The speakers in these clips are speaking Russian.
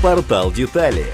Портал Детали.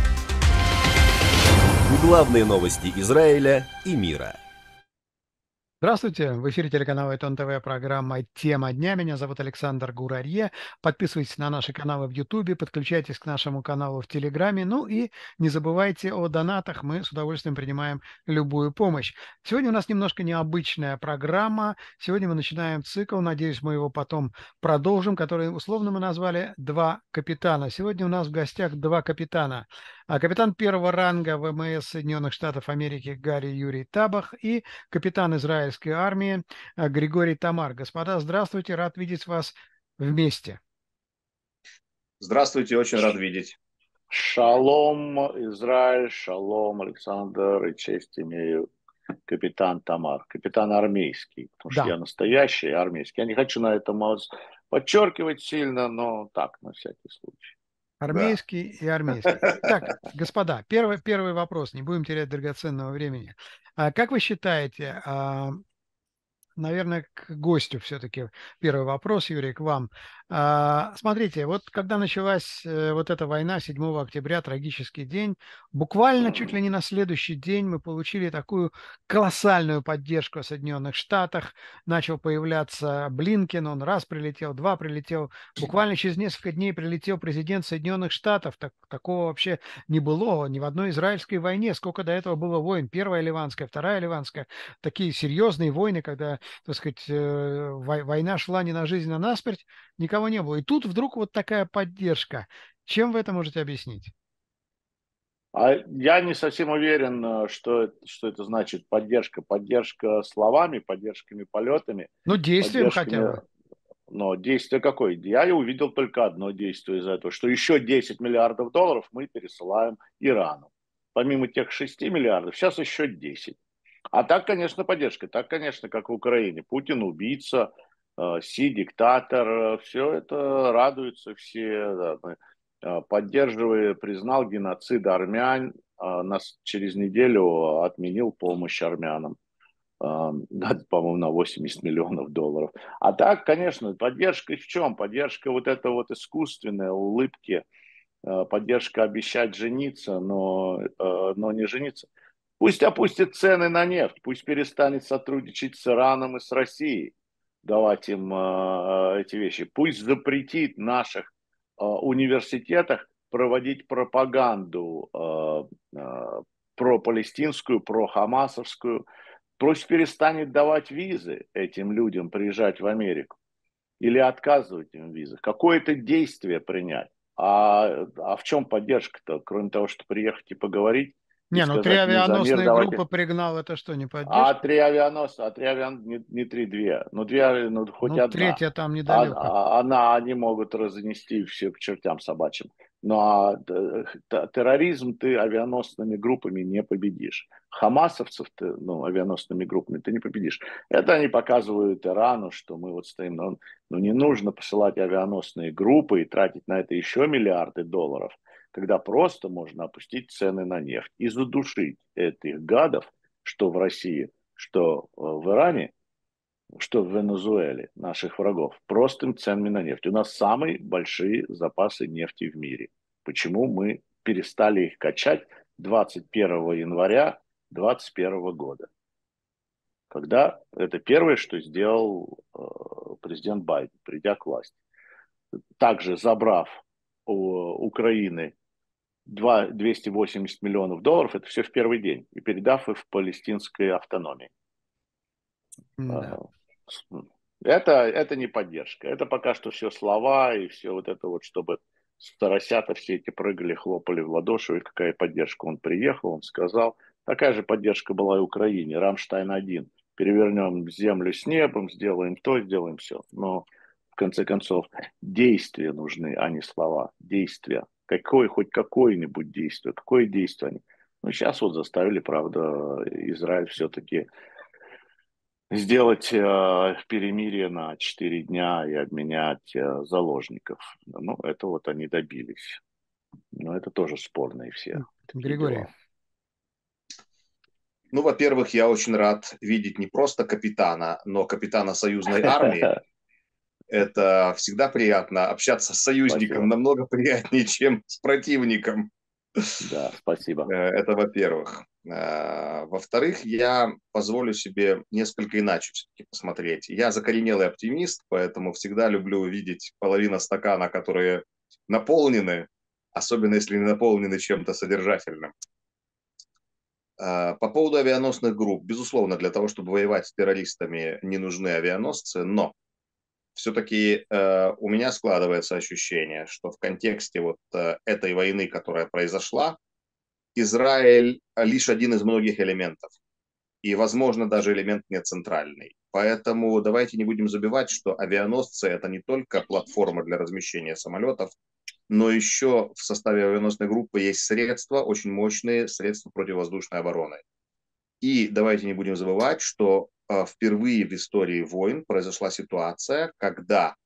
Главные новости Израиля и мира. Здравствуйте! В эфире телеканала Айтон ТВ, программа «Тема дня». Меня зовут Александр Гурарье. Подписывайтесь на наши каналы в Ютубе, подключайтесь к нашему каналу в Телеграме. Ну и не забывайте о донатах. Мы с удовольствием принимаем любую помощь. Сегодня у нас немножко необычная программа. Сегодня мы начинаем цикл, надеюсь, мы его потом продолжим, который условно мы назвали «Два капитана». Сегодня у нас в гостях два капитана. Капитан первого ранга ВМС Соединенных Штатов Америки Гарри Юрий Табах и капитан израильской армии Григорий Тамар. Господа, здравствуйте, рад видеть вас вместе. Здравствуйте, очень рад видеть. Шалом, Израиль, шалом, Александр, и честь имею капитан Тамар, капитан армейский, потому что я настоящий армейский. Я не хочу на этом подчеркивать сильно, но так, на всякий случай. Армейский и армейский. Так, господа, первый вопрос, не будем терять драгоценного времени. Как вы считаете, наверное, к гостю все-таки первый вопрос, Юрий, к вам. Смотрите, вот когда началась вот эта война 7 октября, трагический день, буквально чуть ли не на следующий день мы получили такую колоссальную поддержку в Соединенных Штатах. Начал появляться Блинкен, он раз прилетел, два прилетел. Буквально через несколько дней прилетел президент Соединенных Штатов. Такого вообще не было ни в одной израильской войне. Сколько до этого было войн? Первая ливанская, вторая ливанская. Такие серьезные войны, когда, так сказать, война шла не на жизнь, а на смерть, никого не было. И тут вдруг вот такая поддержка. Чем вы это можете объяснить? Я не совсем уверен, что это значит поддержка. Поддержка словами, поддержками полетами. Ну, действием хотя бы. Но действие какое? Я и увидел только одно действие из этого, что еще 10 миллиардов долларов мы пересылаем Ирану. Помимо тех 6 миллиардов, сейчас еще 10. А так, конечно, поддержка. Так, конечно, как в Украине. Путин убийца, Си диктатор. Все это радуются все. Да. Поддерживая, признал геноцид армян. Нас через неделю отменил помощь армянам. По-моему, на 80 миллионов долларов. А так, конечно, поддержка в чем? Поддержка вот это вот искусственная, улыбки, поддержка обещать жениться, но не жениться. Пусть опустит цены на нефть, пусть перестанет сотрудничать с Ираном и с Россией, давать им эти вещи. Пусть запретит в наших университетах проводить пропаганду про-палестинскую, про-хамасовскую. Пусть перестанет давать визы этим людям приезжать в Америку или отказывать им в визах. Какое-то действие принять. А в чем поддержка-то, кроме того, что приехать и поговорить? И Не, ну 3 сказать, мы за мир, авианосные давайте. группы пригнал, это что, не поддержка? Не три, две. Ну, две, ну, хоть Ну, одна. третья там недалеко. Они могут разнести все к чертям собачьим. Терроризм ты авианосными группами не победишь. Хамасовцев ты, авианосными группами ты не победишь. Это они показывают Ирану, что мы вот стоим. Но не нужно посылать авианосные группы и тратить на это еще миллиарды долларов, когда просто можно опустить цены на нефть и задушить этих гадов, что в России, что в Иране, что в Венесуэле, наших врагов, простым ценами на нефть. У нас самые большие запасы нефти в мире. Почему мы перестали их качать 21 января 2021 года? Когда это первое, что сделал президент Байден, придя к власти. Также забрав у Украины 280 миллионов долларов, это все в первый день, и передав их в палестинской автономии. Да. Это не поддержка. Это пока что все слова и все вот это вот, чтобы старосята все эти прыгали, хлопали в ладоши. И какая поддержка. Он приехал, он сказал. Такая же поддержка была и Украине. Рамштайн-1. Перевернем землю с небом, сделаем то, сделаем все. Но в конце концов действия нужны, а не слова. Действия. Хоть какое-нибудь действие. Какое действие они? Ну, сейчас вот заставили, правда, Израиль все-таки сделать перемирие на 4 дня и обменять заложников. Ну, это вот они добились. Но это тоже спорные все такие Григорий. дела. Ну, во-первых, я очень рад видеть не просто капитана, но капитана союзной армии. Это всегда приятно. Общаться с союзником Спасибо. намного приятнее, чем с противником. Да, спасибо. Это во-первых. Во-вторых, я позволю себе несколько иначе все-таки посмотреть. Я закоренелый оптимист, поэтому всегда люблю увидеть половину стакана, которые наполнены, особенно если не наполнены чем-то содержательным. По поводу авианосных групп, безусловно, для того, чтобы воевать с террористами, не нужны авианосцы, но все-таки у меня складывается ощущение, что в контексте вот этой войны, которая произошла, Израиль лишь один из многих элементов. И, возможно, даже элемент не центральный. Поэтому давайте не будем забывать, что авианосцы – это не только платформа для размещения самолетов, но еще в составе авианосной группы есть средства, очень мощные средства противовоздушной обороны. И давайте не будем забывать, что впервые в истории войн произошла ситуация, когда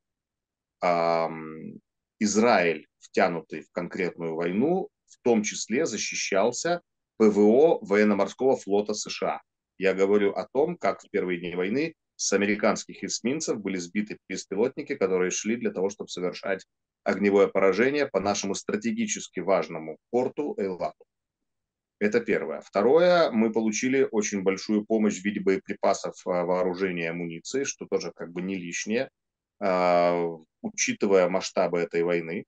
Израиль, втянутый в конкретную войну, в том числе защищался ПВО военно-морского флота США. Я говорю о том, как в первые дни войны с американских эсминцев были сбиты беспилотники, которые шли для того, чтобы совершать огневое поражение по нашему стратегически важному порту Эйлату. Это первое. Второе, мы получили очень большую помощь в виде боеприпасов, вооружения и амуниции, что тоже как бы не лишнее, учитывая масштабы этой войны.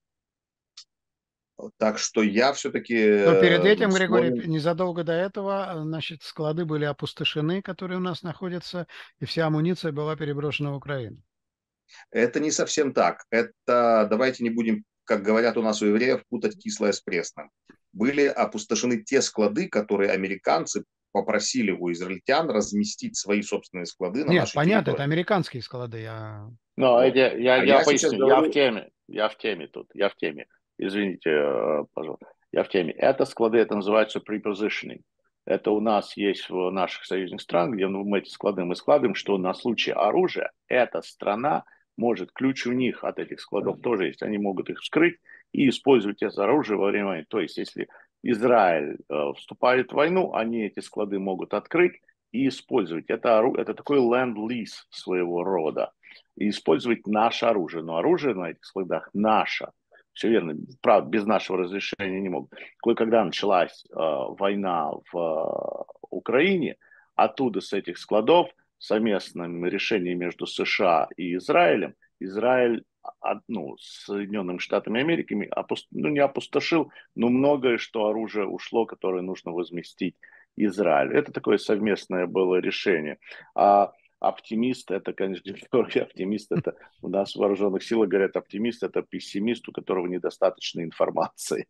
Так что я все-таки Но перед этим, Григорий, склонен... незадолго до этого, значит, склады были опустошены, которые у нас находятся, и вся амуниция была переброшена в Украину. Это не совсем так. Это, давайте не будем, как говорят у нас у евреев, путать кислое с пресным. Были опустошены те склады, которые американцы попросили у израильтян разместить свои собственные склады на Нет, нашей понятно, это территории. американские склады. Я... Но Вот. я Я сейчас поясню, я в говорю, теме, я в теме. Извините, пожалуйста, я в теме. Это склады, это называется prepositioning. Это у нас есть в наших союзных странах, где мы эти склады мы складываем, что на случай оружия эта страна может, ключ у них от этих складов тоже есть, они могут их вскрыть и использовать это оружие во время войны. То есть, если Израиль вступает в войну, они эти склады могут открыть и использовать. Это такой ленд-лиз своего рода. И использовать наше оружие. Но оружие на этих складах наше. Все верно. Правда, без нашего разрешения не могут. Когда началась война в Украине, оттуда с этих складов совместным решением между США и Израилем, Израиль с Соединенными Штатами Америки не опустошил, но многое, что оружие ушло, которое нужно возместить Израилю. Это такое совместное было решение. А оптимист, это, конечно, оптимист, это у нас в вооруженных силах говорят, оптимист это пессимист, у которого недостаточно информации.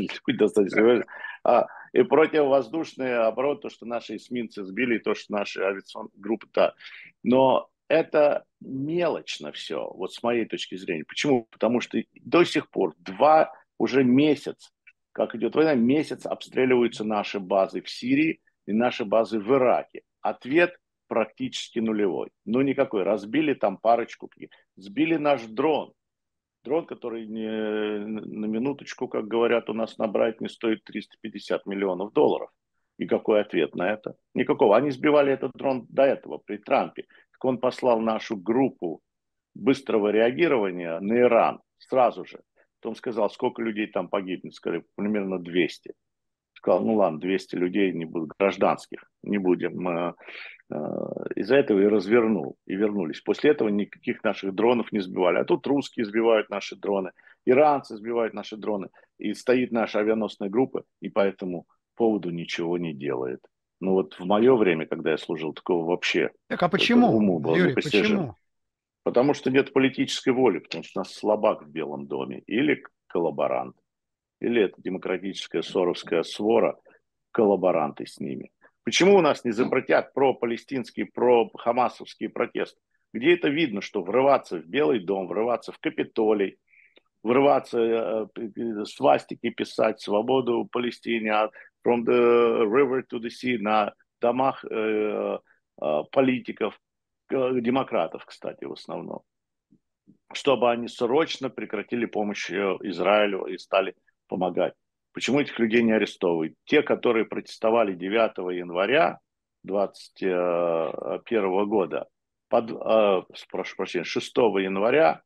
И противовоздушные оборот, то, что наши эсминцы сбили, и то, что наши авиационные группы, да. Но это мелочно все, вот с моей точки зрения. Почему? Потому что до сих пор уже месяц, как идет война, месяц обстреливаются наши базы в Сирии и наши базы в Ираке. Ответ практически нулевой. Ну, никакой. Разбили там парочку. Сбили наш дрон. Дрон, который на минуточку, как говорят у нас на Брайтоне, стоит 350 миллионов долларов. И какой ответ на это? Никакого. Они сбивали этот дрон до этого, при Трампе. Так он послал нашу группу быстрого реагирования на Иран сразу же. Потом сказал, сколько людей там погибнет. Сказали, примерно 200. Сказал, ну ладно, 200 людей не будут, гражданских, не будем. Из-за этого и развернул, и вернулись. После этого никаких наших дронов не сбивали. А тут русские сбивают наши дроны, иранцы сбивают наши дроны. И стоит наша авианосная группа, и по этому поводу ничего не делает. Ну вот в мое время, когда я служил, такого вообще Так а это почему, уму было Юрий, непостижимо. почему? Потому что нет политической воли, потому что у нас слабак в Белом доме или коллаборант, или это демократическая соровская свора, коллаборанты с ними. Почему у нас не запретят про-палестинские, про-хамасовские протесты? Где это видно, что врываться в Белый дом, врываться в Капитолий, врываться, свастики писать, свободу Палестине, from the river to the sea, на домах политиков, демократов, кстати, в основном, чтобы они срочно прекратили помощь Израилю и стали помогать. Почему этих людей не арестовывают? Те, которые протестовали 9 января 2021 года, прошу прощения, 6 января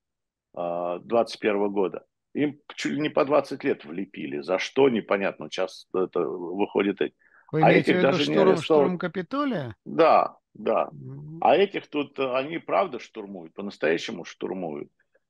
2021 года. Им чуть ли не по 20 лет влепили. За что, непонятно. Сейчас это выходит. Вы А имеете в этих виду даже не штурм арестовывают. Капитолия? Да, да. Мгм. А этих тут, они правда штурмуют, по-настоящему штурмуют.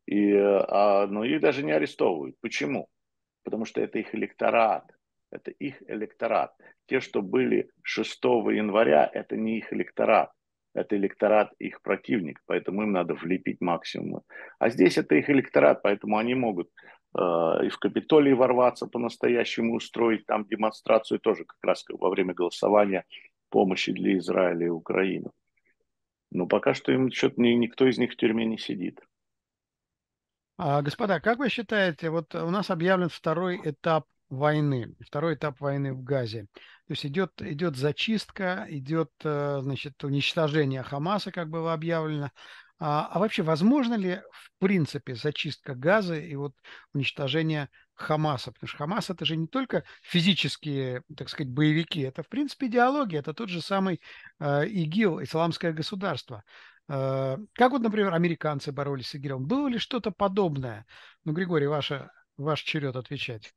Но их даже не арестовывают. Почему? Потому что это их электорат. Это их электорат. Те, что были 6 января, это не их электорат. Это электорат их противник, поэтому им надо влепить максимум. А здесь это их электорат, поэтому они могут и в Капитолий ворваться по-настоящему, устроить там демонстрацию тоже как раз во время голосования помощи для Израиля и Украины. Но пока что им что-то никто из них в тюрьме не сидит. Господа, как вы считаете, вот у нас объявлен второй этап войны в Газе. То есть идет зачистка, идет, значит, уничтожение Хамаса, как было объявлено. А вообще, возможно ли, в принципе, зачистка Газа и вот уничтожение Хамаса? Потому что Хамас — это же не только физические, так сказать, боевики, это, в принципе, идеология, это тот же самый ИГИЛ, Исламское государство. Как вот, например, американцы боролись с ИГИЛом? Было ли что-то подобное? Ну, Григорий, ваш черед отвечать.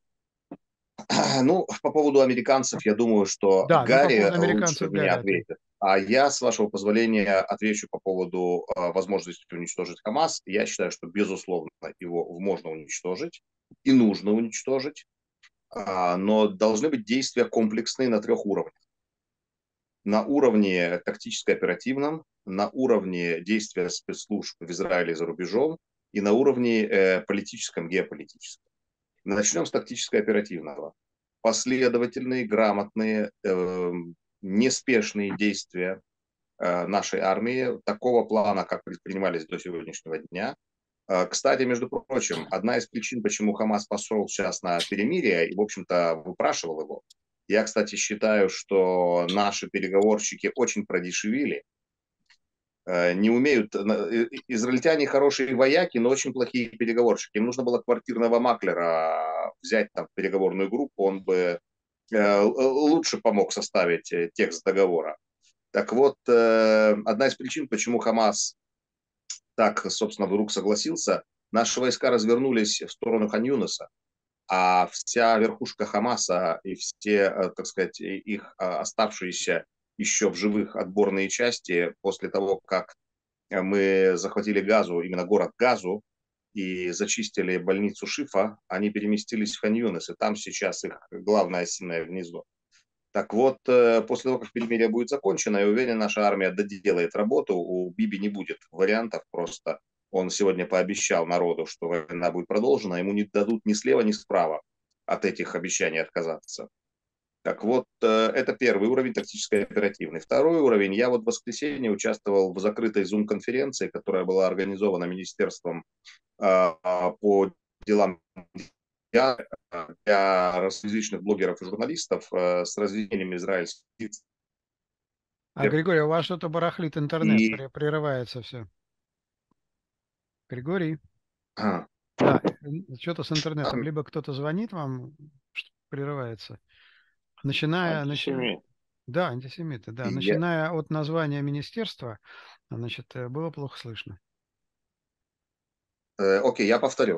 Ну, по поводу американцев, я думаю, что Да, ну по Гарри поводу лучше американцев меня Гарри ответь. ответит. А я, с вашего позволения, отвечу по поводу возможности уничтожить Хамас. Я считаю, что, безусловно, его можно уничтожить и нужно уничтожить, но должны быть действия комплексные на 3 уровнях. На уровне тактическо-оперативном, на уровне действия спецслужб в Израиле и за рубежом и на уровне политическом, геополитическом. Начнем с тактическо-оперативного. Последовательные, грамотные, неспешные действия нашей армии такого плана, как предпринимались до сегодняшнего дня. Кстати, между прочим, одна из причин, почему Хамас пошел сейчас на перемирие и, в общем-то, выпрашивал его, я, кстати, считаю, что наши переговорщики очень продешевили, не умеют. Израильтяне хорошие вояки, но очень плохие переговорщики. Им нужно было квартирного маклера взять там в переговорную группу, он бы лучше помог составить текст договора. Так вот, одна из причин, почему Хамас так, собственно, вдруг согласился, наши войска развернулись в сторону Хан-Юниса, а вся верхушка Хамаса и все, так сказать, их оставшиеся еще в живых отборные части после того, как мы захватили Газу, именно город Газу, и зачистили больницу Шифа, они переместились в Хан-Юнис, и там сейчас их главное осиное гнездо. Так вот, после того, как перемирие будет закончено, я уверен, наша армия доделает работу, у Биби не будет вариантов просто. Он сегодня пообещал народу, что война будет продолжена, ему не дадут ни слева, ни справа от этих обещаний отказаться. Так вот, это первый уровень тактической оперативный. Второй уровень, я вот в воскресенье участвовал в закрытой Zoom-конференции, которая была организована Министерством по делам для русскоязычных блогеров и журналистов с разведением израильских. Григорий, у вас что-то барахлит интернет, И прерывается все. Григорий, а, да, что-то с интернетом. Либо кто-то звонит вам, что прерывается. Антисемит. Да, антисемиты, да. я, Начиная от названия министерства, значит, было плохо слышно. окей, я повторю.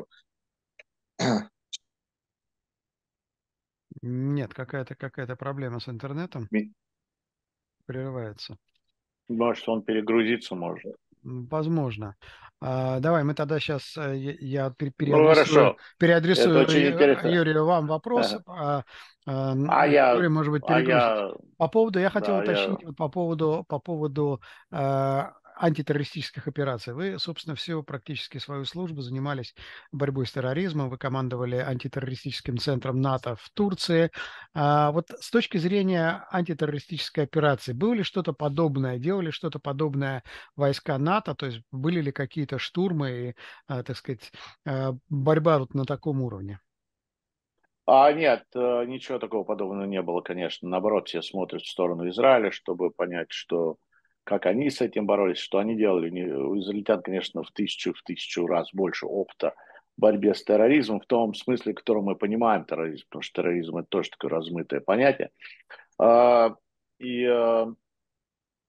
Нет, какая-то проблема с интернетом. Прерывается. Может, он перегрузиться может. Возможно. Давай, мы тогда сейчас, я Ну, хорошо. Это переадресую очень интересно. Юрию вам вопрос, А я, Юрий, может быть, перегрузить. По поводу, я хотел да, уточнить вот по поводу антитеррористических операций. Вы, собственно, всю практически свою службу занимались борьбой с терроризмом, вы командовали антитеррористическим центром НАТО в Турции. Вот с точки зрения антитеррористической операции, было ли что-то подобное, делали что-то подобное войска НАТО, то есть были ли какие-то штурмы и, так сказать, борьба вот на таком уровне? Нет, ничего такого подобного не было, конечно. Наоборот, все смотрят в сторону Израиля, чтобы понять, что как они с этим боролись, что они делали. У израильтян, конечно, в тысячу раз больше опыта в борьбе с терроризмом, в том смысле, в котором мы понимаем терроризм, потому что терроризм — это тоже такое размытое понятие. А, И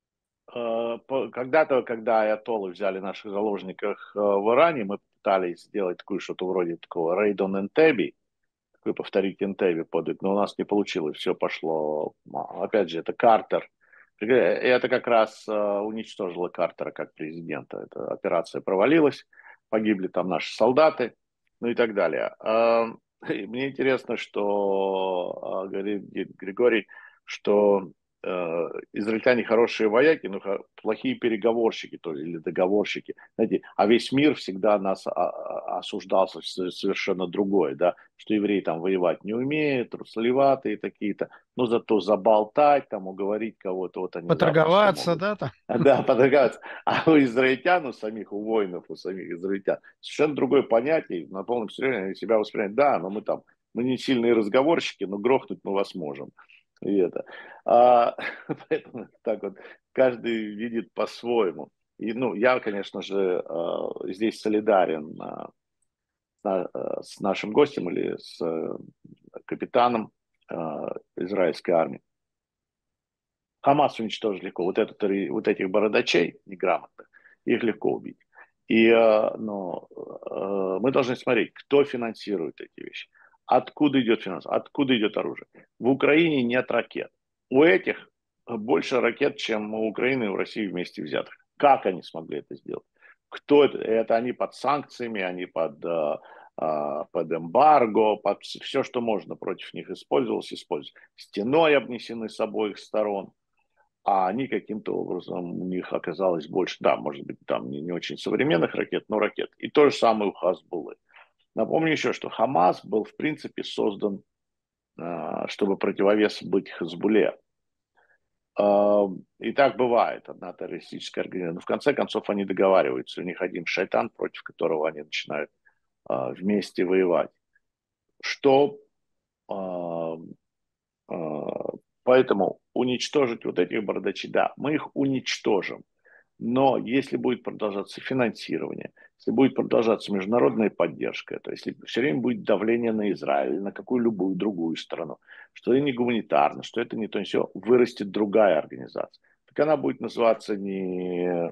когда-то, когда аятоллы взяли наших заложников в Иране, мы пытались сделать такое что-то вроде такого Raid on Entebbe, такой повторить Entebbe подвиг, но у нас не получилось, все пошло. Опять же, это Картер. И это как раз уничтожило Картера как президента. Эта операция провалилась, погибли там наши солдаты, ну и так далее. И мне интересно, что говорит Григорий, что израильтяне хорошие вояки, но плохие переговорщики то ли, или договорщики. Знаете, а весь мир всегда нас осуждал совершенно другое, да, что евреи там воевать не умеют, трусливатые такие-то, но зато заболтать, там, уговорить кого-то, вот они запросто Поторговаться, могут. да, там? Да, подвигаться. А у израильтян, у самих, у воинов, у самих израильтян совершенно другое понятие. На полном серьезе они себя воспринимают. Да, но мы не сильные разговорщики, но грохнуть мы вас можем. И это. Поэтому так вот каждый видит по-своему. И, ну, я, конечно же, здесь солидарен с нашим гостем или с капитаном израильской армии. Хамас уничтожить легко. Вот этих бородачей неграмотных, их легко убить. Но мы должны смотреть, кто финансирует эти вещи. Откуда идет финансирование, откуда идет оружие. В Украине нет ракет. У этих больше ракет, чем у Украины и у России вместе взятых. Как они смогли это сделать? Кто это? Это они под санкциями, они под эмбарго, под все, что можно против них использовалось. Стеной обнесены с обоих сторон. А они каким-то образом, у них оказалось больше, да, может быть, там не очень современных ракет, но ракет. И то же самое у Хазбуллы. Напомню еще, что Хамас был, в принципе, создан, чтобы противовес быть Хазбулле. И так бывает, одна террористическая организация. Но в конце концов они договариваются. У них один шайтан, против которого они начинают вместе воевать. Что поэтому уничтожить вот этих бардачей, да, мы их уничтожим. Но если будет продолжаться финансирование, если будет продолжаться международная поддержка, то если все время будет давление на Израиль или на какую-либо другую страну, что это не гуманитарно, что это не то, не все, вырастет другая организация. Так она будет называться не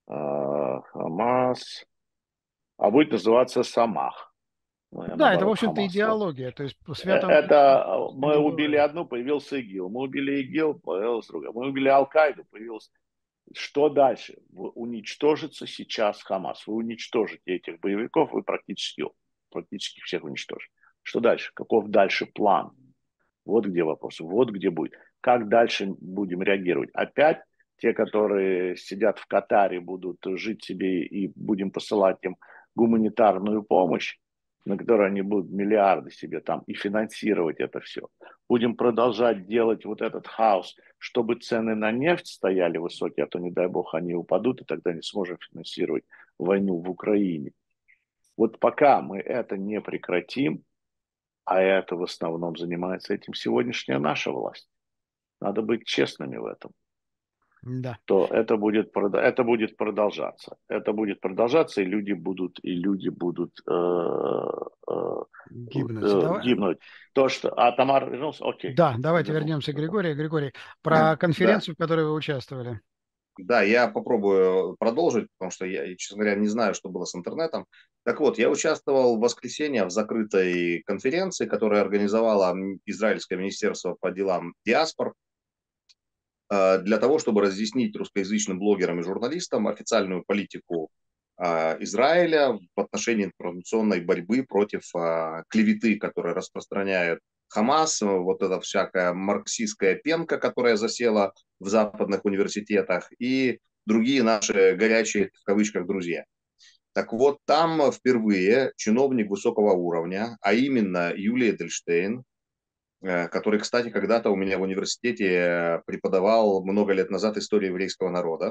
Хамас, а будет называться Самах. Да, это, в Наоборот, общем-то, Хамас. идеология. То есть свято Это мы не убили бывает. одну, появился ИГИЛ. Мы убили ИГИЛ, появилась другая. Мы убили Аль-Каиду, появился. Что дальше? Уничтожится сейчас Хамас. Вы уничтожите этих боевиков, вы практически всех уничтожите. Что дальше? Каков дальше план? Вот где вопрос. Вот где будет. Как дальше будем реагировать? Опять те, которые сидят в Катаре, будут жить себе и будем посылать им гуманитарную помощь, на которой они будут миллиарды себе там и финансировать это все. Будем продолжать делать вот этот хаос, чтобы цены на нефть стояли высокие, а то, не дай бог, они упадут, и тогда не сможем финансировать войну в Украине. Вот пока мы это не прекратим, а это в основном занимается этим сегодняшняя наша власть, надо быть честными в этом, Да. то это будет продолжаться. Это будет продолжаться, и люди будут Гибнуть. гибнуть. То, что... А Тамар вернулся? Окей. Да, давайте Вернулся. вернемся к Григорию. Григорий, про Да, конференцию, в которой вы участвовали. да, я попробую продолжить, потому что я, честно говоря, не знаю, что было с интернетом. Так вот, я участвовал в воскресенье в закрытой конференции, которую организовало Израильское министерство по делам диаспор, для того, чтобы разъяснить русскоязычным блогерам и журналистам официальную политику Израиля в отношении информационной борьбы против клеветы, которые распространяет Хамас, вот эта всякая марксистская пенка, которая засела в западных университетах, и другие наши горячие, в кавычках, друзья. Так вот, там впервые чиновник высокого уровня, а именно Юлия Эдельштейн, который, кстати, когда-то у меня в университете преподавал много лет назад историю еврейского народа.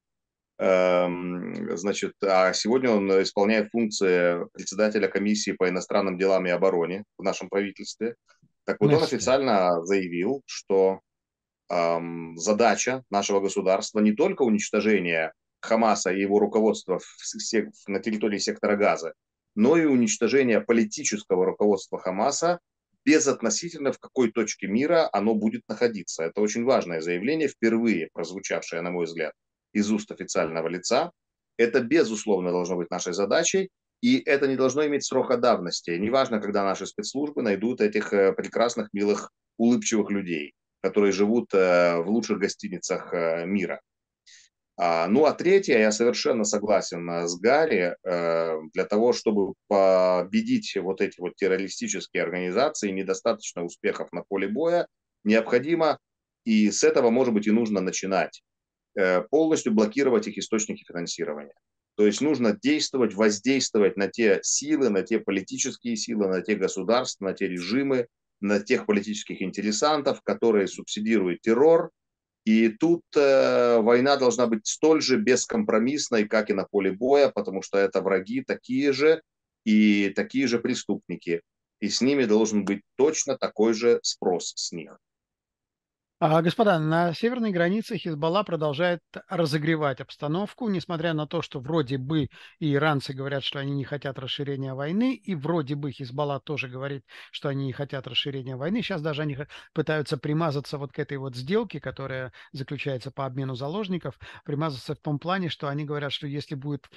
Значит, а сегодня он исполняет функции председателя комиссии по иностранным делам и обороне в нашем правительстве. Так вот, он официально заявил, что задача нашего государства не только уничтожение Хамаса и его руководства на территории сектора Газа, но и уничтожение политического руководства Хамаса безотносительно в какой точке мира оно будет находиться. Это очень важное заявление, впервые прозвучавшее, на мой взгляд. из уст официального лица. Это, безусловно, должно быть нашей задачей, и это не должно иметь срока давности. Неважно, когда наши спецслужбы найдут этих прекрасных, милых, улыбчивых людей, которые живут в лучших гостиницах мира. Ну, а третье, я совершенно согласен с Гарри, для того, чтобы победить вот эти вот террористические организации, недостаточно успехов на поле боя, необходимо, и с этого, может быть, и нужно начинать, полностью блокировать их источники финансирования. То есть нужно действовать, воздействовать на те силы, на те политические силы, на те государства, на те режимы, на тех политических интересантов, которые субсидируют террор. И тут война должна быть столь же бескомпромиссной, как и на поле боя, потому что это враги такие же и такие же преступники. И с ними должен быть точно такой же спрос с них. Господа, на северной границе Хизбалла продолжает разогревать обстановку, несмотря на то, что вроде бы и иранцы говорят, что они не хотят расширения войны, и вроде бы Хизбалла тоже говорит, что они не хотят расширения войны. Сейчас даже они пытаются примазаться вот к этой вот сделке, которая заключается по обмену заложников, примазаться в том плане, что они говорят, что если будет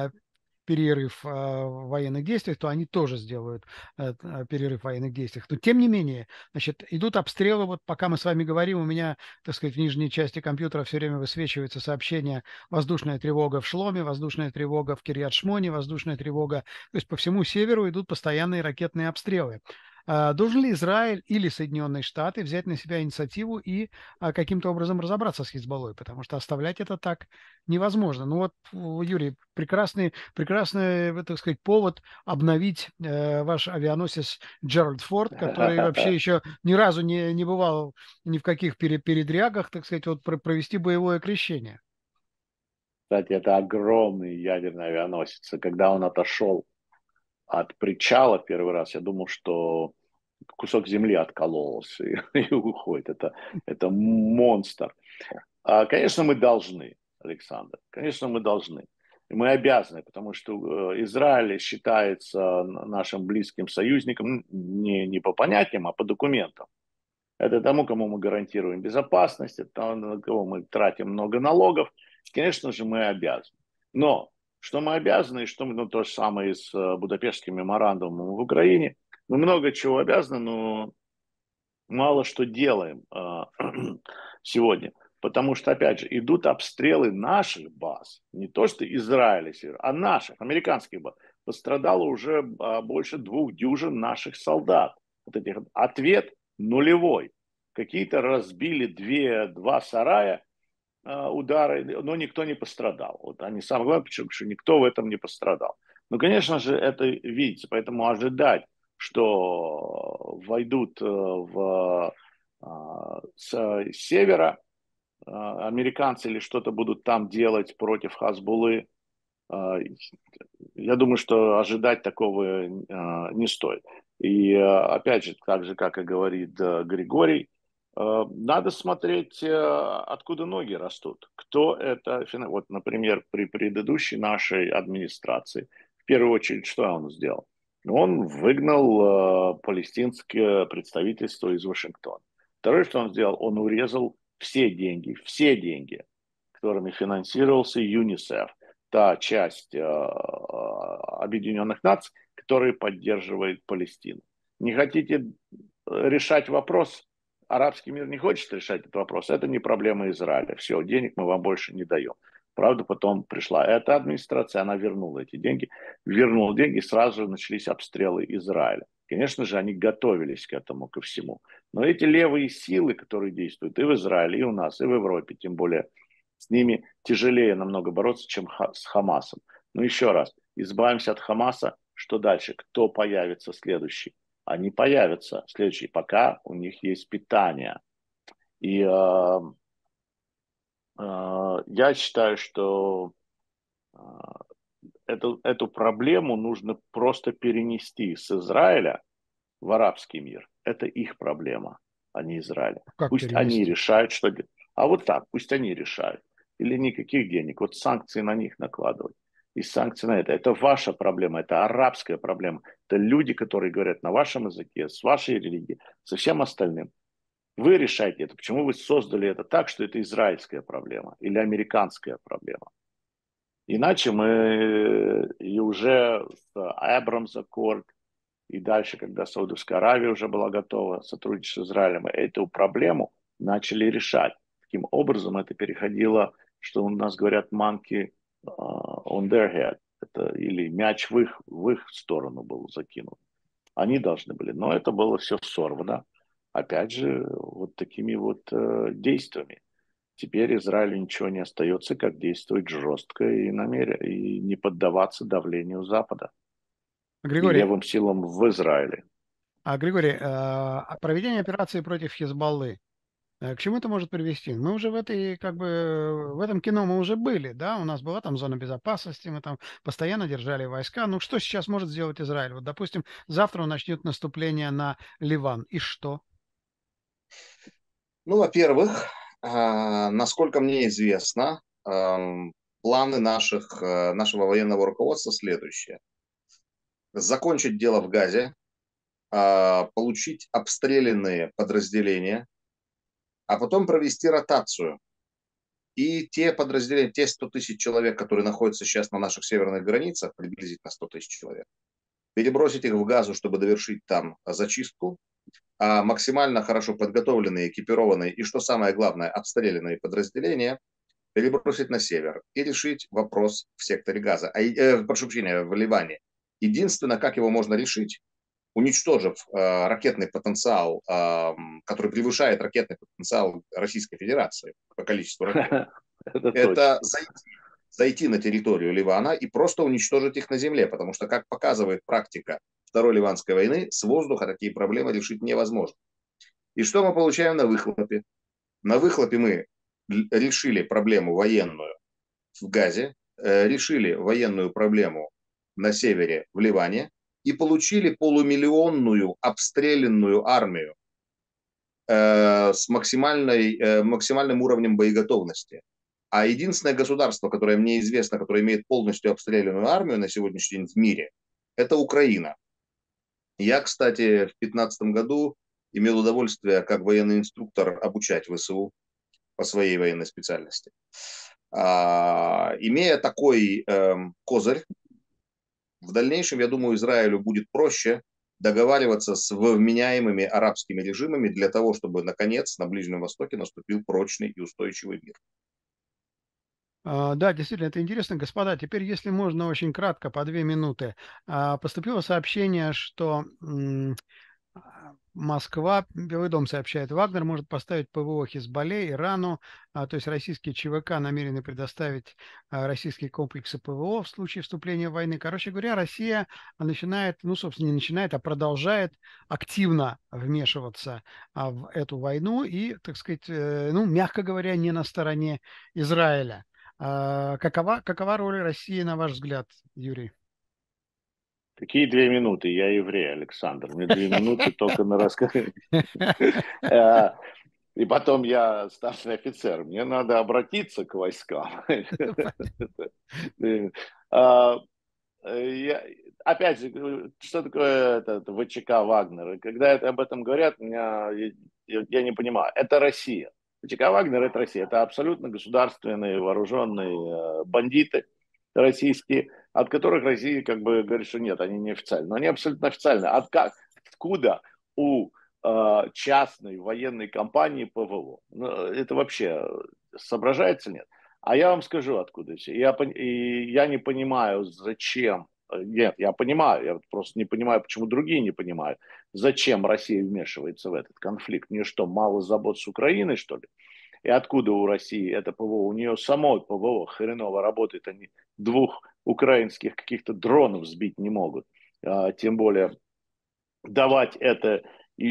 перерыв в военных действиях, то они тоже сделают перерыв в военных действиях. Но тем не менее, значит, идут обстрелы. Вот пока мы с вами говорим, у меня, так сказать, в нижней части компьютера все время высвечивается сообщение: воздушная тревога в Шломе, воздушная тревога в Кирьят-Шмоне, воздушная тревога. То есть по всему северу идут постоянные ракетные обстрелы. Должен ли Израиль или Соединенные Штаты взять на себя инициативу и каким-то образом разобраться с Хизбаллой? Потому что оставлять это так невозможно. Ну вот, Юрий, прекрасный, так сказать, повод обновить ваш авианосец Джеральд Форд, который вообще еще ни разу не бывал ни в каких передрягах, так сказать, вот провести боевое крещение. Кстати, это огромный ядерный авианосец. И когда он отошел от причала первый раз, я думал, что кусок земли откололся и уходит. Это монстр. Конечно, мы должны, Александр. Конечно, мы должны. И мы обязаны, потому что Израиль считается нашим близким союзником не по понятиям, а по документам. Это тому, кому мы гарантируем безопасность, это тому, на кого мы тратим много налогов. Конечно же, мы обязаны. Но что мы обязаны, и что мы, то же самое и с Будапештским меморандумом в Украине, мы много чего обязаны, но мало что делаем сегодня. Потому что, опять же, идут обстрелы наших баз, не то что Израиля, а наших, американских баз. Пострадало уже больше 2 дюжин наших солдат. Вот этих. Ответ нулевой. Какие-то разбили 2 сарая, удары, но никто не пострадал. Вот они самое главное, потому что никто в этом не пострадал. Ну, конечно же, это видится, поэтому ожидать, что войдут с севера американцы или что-то будут там делать против Хазбуллы, я думаю, что ожидать такого не стоит. И опять же, так же, как и говорит Григорий, надо смотреть, откуда ноги растут. Кто это? Вот, например, при предыдущей нашей администрации, в первую очередь, что он сделал? Он выгнал палестинское представительство из Вашингтона. Второе, что он сделал, он урезал все деньги, которыми финансировался ЮНИСЕФ, та часть Объединенных Наций, которая поддерживает Палестину. Не хотите решать вопрос? Арабский мир не хочет решать этот вопрос. Это не проблема Израиля. Все, денег мы вам больше не даем. Правда, потом пришла эта администрация, она вернула эти деньги. Вернула деньги, сразу же начались обстрелы Израиля. Конечно же, они готовились к этому, ко всему. Но эти левые силы, которые действуют и в Израиле, и у нас, и в Европе, тем более, с ними тяжелее намного бороться, чем с Хамасом. Но еще раз, избавимся от Хамаса, что дальше? Кто появится следующий? Они появятся следующие, пока у них есть питание. И я считаю, что эту проблему нужно просто перенести с Израиля в арабский мир. Это их проблема, а не Израиля. Как пусть перенести? они решают, что делать. А вот так, пусть они решают. Или никаких денег. Вот санкции на них накладывать. И санкции на это. Это ваша проблема, это арабская проблема. Это люди, которые говорят на вашем языке, с вашей религией, со всем остальным. Вы решайте это. Почему вы создали это так, что это израильская проблема или американская проблема? Иначе мы и уже с Абрамс Аккорд, и дальше, когда Саудовская Аравия уже была готова сотрудничать с Израилем, эту проблему начали решать. Таким образом, это переходило, что у нас говорят, monkey on their head. Это, или мяч в их сторону был закинут. Они должны были. Но это было все сорвано. Опять же, вот такими вот действиями. Теперь Израилю ничего не остается, как действовать жестко и не поддаваться давлению Запада и Григорий, левым силам в Израиле. Григорий, проведение операции против Хизбаллы, к чему это может привести? Мы уже в этой, как бы, в этом кино мы уже были, да, у нас была там зона безопасности, мы там постоянно держали войска. Ну, что сейчас может сделать Израиль? Вот, допустим, завтра он начнет наступление на Ливан, и что? Ну, во-первых, насколько мне известно, планы нашего военного руководства следующие. Закончить дело в Газе, получить обстрелянные подразделения, а потом провести ротацию. И те подразделения, те 100 тысяч человек, которые находятся сейчас на наших северных границах, приблизительно 100 тысяч человек, перебросить их в Газу, чтобы довершить там зачистку, а максимально хорошо подготовленные, экипированные и, что самое главное, обстрелянные подразделения перебросить на север и решить вопрос в секторе Газа, прошу прощения, в Ливане. Единственное, как его можно решить, уничтожив ракетный потенциал, который превышает ракетный потенциал Российской Федерации по количеству ракет, это зайти на территорию Ливана и просто уничтожить их на земле, потому что, как показывает практика Второй Ливанской войны, с воздуха такие проблемы решить невозможно. И что мы получаем на выхлопе? На выхлопе мы решили проблему военную в Газе, решили военную проблему на севере в Ливане и получили полумиллионную обстрелянную армию с максимальным уровнем боеготовности. А единственное государство, которое мне известно, которое имеет полностью обстрелянную армию на сегодняшний день в мире, это Украина. Я, кстати, в 2015 году имел удовольствие как военный инструктор обучать ВСУ по своей военной специальности. Имея такой козырь, в дальнейшем, я думаю, Израилю будет проще договариваться с вменяемыми арабскими режимами для того, чтобы, наконец, на Ближнем Востоке наступил прочный и устойчивый мир. Да, действительно, это интересно. Господа, теперь, если можно, очень кратко, по 2 минуты. Поступило сообщение, что Москва, Белый дом сообщает, Вагнер может поставить ПВО Хизбалле, Ирану, то есть российские ЧВК намерены предоставить российские комплексы ПВО в случае вступления в войны. Короче говоря, Россия начинает, ну, собственно, не начинает, а продолжает активно вмешиваться в эту войну и, так сказать, ну, мягко говоря, не на стороне Израиля. Какова роль России, на ваш взгляд, Юрий? Какие 2 минуты? Я еврей, Александр. Мне 2 минуты только на рассказ. И потом я старший офицер. Мне надо обратиться к войскам. Опять же, что такое это ВЧК Вагнера? Когда об этом говорят, я не понимаю. Это Россия. ВЧК Вагнер — это Россия. Это абсолютно государственные вооруженные бандиты российские, от которых Россия как бы говорит, что нет, они не официальные. Но они абсолютно официальные. Откуда у частной военной компании ПВО? Ну, это вообще соображается, нет? А я вам скажу, откуда все. Я не понимаю, зачем. Нет, я понимаю, я просто не понимаю, почему другие не понимают, зачем Россия вмешивается в этот конфликт. У нее что, мало забот с Украиной, что ли? И откуда у России это ПВО? У нее самой ПВО хреново работает, они 2 украинских каких-то дронов сбить не могут. Тем более давать это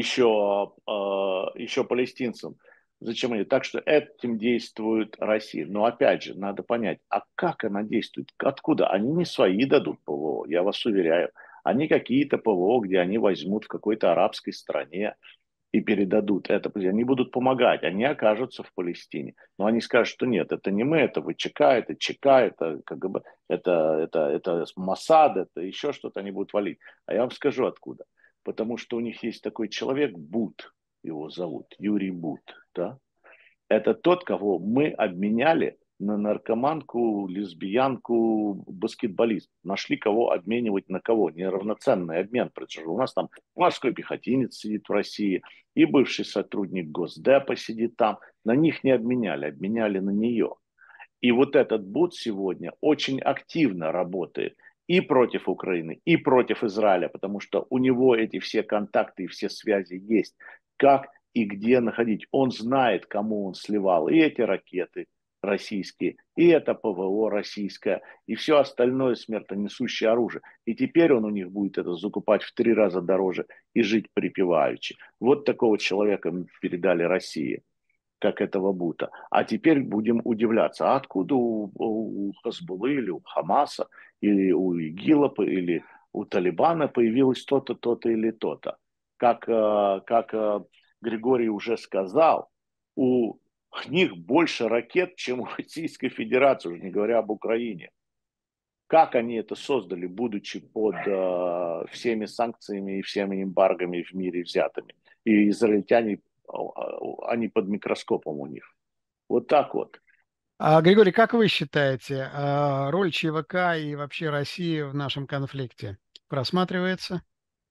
еще палестинцам. Зачем они? Так что этим действует Россия. Но опять же, надо понять, а как она действует? Откуда? Они не свои дадут ПВО, я вас уверяю. Они какие-то ПВО, где они возьмут в какой-то арабской стране и передадут это. Они будут помогать, они окажутся в Палестине. Но они скажут, что нет, это не мы, это ВЧК, это ЧК, это КГБ, это Моссад, это еще что-то они будут валить. А я вам скажу откуда. Потому что у них есть такой человек Бут. его зовут, Юрий Бут, да? Это тот, кого мы обменяли на наркоманку, лесбиянку, баскетболист. Нашли кого обменивать на кого. Неравноценный обмен произошел. У нас там морской пехотинец сидит в России, и бывший сотрудник Госдепа сидит там. На них не обменяли, обменяли на нее. И вот этот бот сегодня очень активно работает и против Украины, и против Израиля, потому что у него эти все контакты и все связи есть. Как и где находить. Он знает, кому он сливал и эти ракеты российские, и это ПВО российское, и все остальное смертонесущее оружие. И теперь он у них будет это закупать в 3 раза дороже и жить припеваючи. Вот такого человека мы передали России, как этого Бута. А теперь будем удивляться, а откуда у Хазбуллы или у Хамаса, или у ИГИЛа, или у Талибана появилось то-то, то-то или то-то. Как Григорий уже сказал, у них больше ракет, чем у Российской Федерации, уже не говоря об Украине. Как они это создали, будучи под всеми санкциями и всеми эмбаргами в мире взятыми? И израильтяне, они под микроскопом у них. Вот так вот. Григорий, как вы считаете, роль ЧВК и вообще России в нашем конфликте просматривается?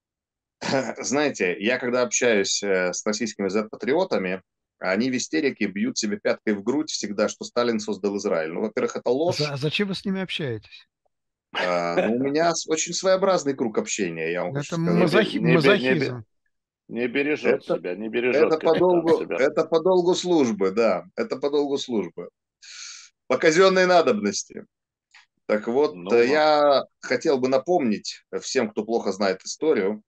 Знаете, я когда общаюсь с российскими Z-патриотами, они в истерике бьют себе пяткой в грудь всегда, что Сталин создал Израиль. Ну, во-первых, это ложь. Зачем вы с ними общаетесь? Но у меня очень своеобразный круг общения, я вам хочу Это сказать. мазохизм. Не бережет Это, себя, не бережет капитан себя. это по долгу службы, да, это по долгу службы. По казенной надобности. Так вот, Ну, я хотел бы напомнить всем, кто плохо знает историю,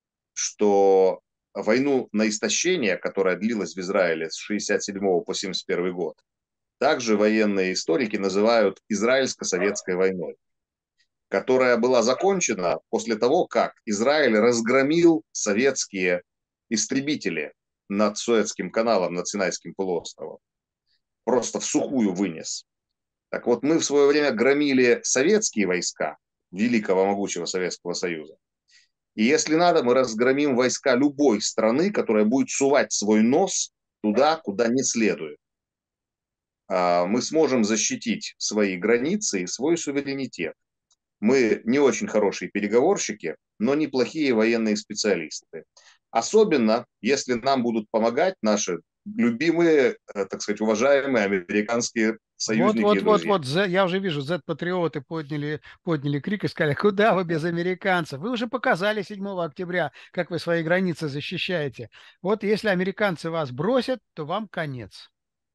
что войну на истощение, которая длилась в Израиле с 67 по 71 год, также военные историки называют израильско-советской войной, которая была закончена после того, как Израиль разгромил советские истребители над Суэцким каналом, над Синайским полуостровом. Просто в сухую вынес. Так вот, мы в свое время громили советские войска великого могучего Советского Союза. И если надо, мы разгромим войска любой страны, которая будет сувать свой нос туда, куда не следует. Мы сможем защитить свои границы и свой суверенитет. Мы не очень хорошие переговорщики, но неплохие военные специалисты. Особенно, если нам будут помогать наши любимые, так сказать, уважаемые американские союзники и друзья. Я уже вижу, Z-патриоты подняли крик и сказали, куда вы без американцев? Вы уже показали 7 октября, как вы свои границы защищаете. Вот если американцы вас бросят, то вам конец.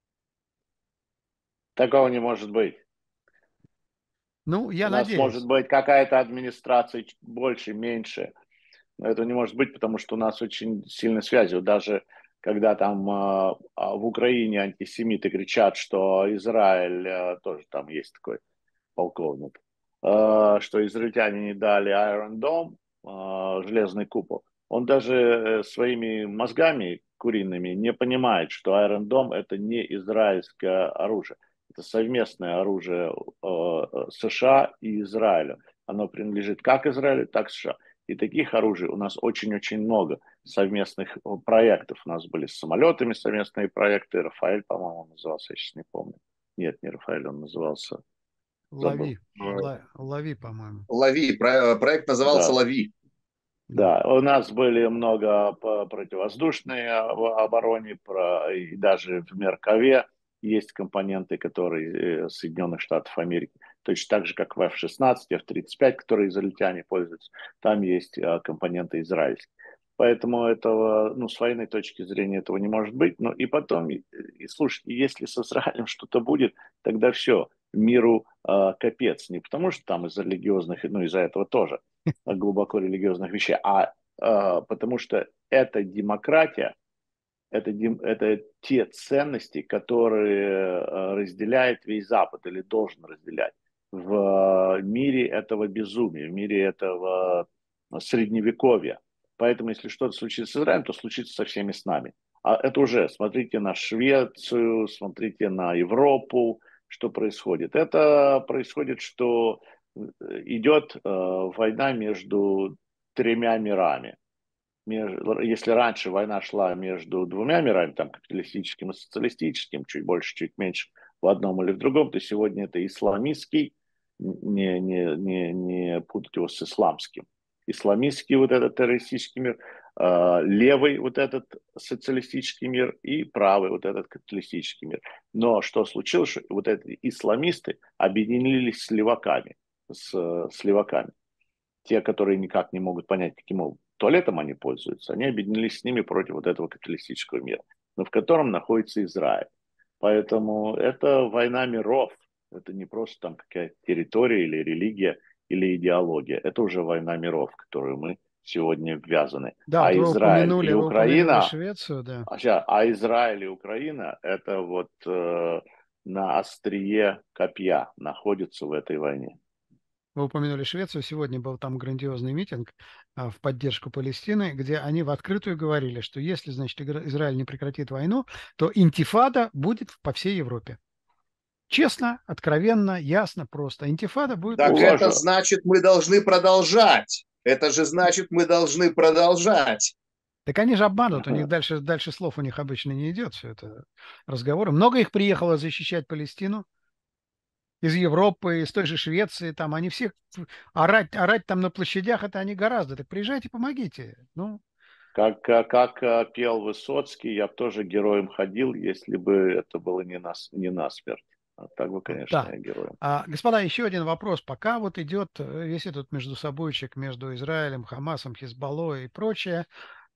такого не может быть. Ну, я У нас надеюсь. может быть какая-то администрация больше, меньше. Но это не может быть, потому что у нас очень сильные связи. Даже когда там в Украине антисемиты кричат, что Израиль, тоже там есть такой полковник, что израильтяне не дали Iron Dome, железный купол. Он даже своими мозгами куриными не понимает, что Iron Dome это не израильское оружие. Это совместное оружие США и Израиля. Оно принадлежит как Израилю, так и США. И таких оружий у нас очень-очень много совместных проектов. У нас были с самолетами совместные проекты. Рафаэль, по-моему, назывался, я сейчас не помню. Нет, не Рафаэль, он назывался... Лови, по-моему. Лови, проект назывался Да. «Лови». Да, у нас были много по противовоздушной обороне, и даже в Меркаве есть компоненты, которые Соединенных Штатов Америки. Точно так же, как в F-16, F-35, которые израильтяне пользуются, там есть компоненты израильские. Поэтому этого, ну, с военной точки зрения этого не может быть. Ну и потом, слушайте, если с Израилем что-то будет, тогда все, миру капец. Не потому что там из-за религиозных, ну из-за этого тоже, глубоко религиозных вещей, потому что это демократия, это те ценности, которые разделяет весь Запад или должен разделять в мире этого безумия, в мире этого средневековья. Поэтому, если что-то случится с Израилем, то случится со всеми с нами. А это уже, смотрите на Швецию, смотрите на Европу, что происходит. Это происходит, что идет война между 3 мирами. если раньше война шла между двумя мирами, там, капиталистическим и социалистическим, чуть больше, чуть меньше в одном или в другом, то сегодня это исламистский, не путать его с исламским. Исламистский вот этот террористический мир, левый вот этот социалистический мир и правый вот этот капиталистический мир. Но что случилось, что вот эти исламисты объединились с леваками, с леваками. Те, которые никак не могут понять, каким туалетом они пользуются, они объединились с ними против вот этого капиталистического мира, но в котором находится Израиль. Поэтому это война миров. Это не просто там какая-то территория или религия или идеология. Это уже война миров, в которую мы сегодня ввязаны. Да, А вот Израиль и вы упомянули Украина, Швецию, да. Израиль и Украина, это вот на острие копья находятся в этой войне. Вы упомянули Швецию. Сегодня был там грандиозный митинг в поддержку Палестины, где они в открытую говорили, что если, значит, Израиль не прекратит войну, то интифада будет по всей Европе. Честно, откровенно, ясно, просто. Интифада будет... Так это значит, мы должны продолжать. Это же значит, мы должны продолжать. Так они же обманут, у них дальше слов у них обычно не идет все это разговоры. Много их приехало защищать Палестину из Европы, из той же Швеции, там они все орать там на площадях, это они гораздо. Так приезжайте, помогите. Ну. Как пел Высоцкий, я бы тоже героем ходил, если бы это было не насмерть. А так бы, конечно, да. я героем. Господа, еще один вопрос. Пока вот идет весь этот междусобойчик между Израилем, Хамасом, Хизбаллой и прочее,